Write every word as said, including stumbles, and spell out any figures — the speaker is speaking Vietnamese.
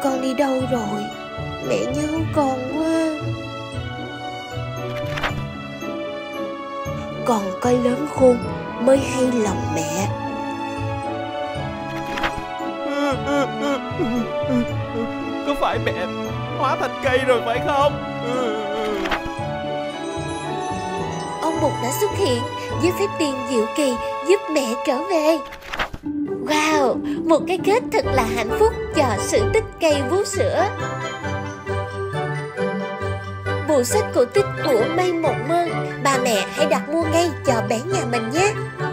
con đi đâu rồi? Mẹ nhớ con quá. Còn cây lớn khôn mới hay lòng mẹ. Có phải mẹ hóa thành cây rồi phải không? Ông Bụt đã xuất hiện với phép tiền diệu kỳ giúp mẹ trở về. Wow, một cái kết thật là hạnh phúc cho sự tích cây vú sữa. Bộ sách cổ tích của Mây Mộng Mơ, ba mẹ hãy đặt mua ngay cho bé nhà mình nhé.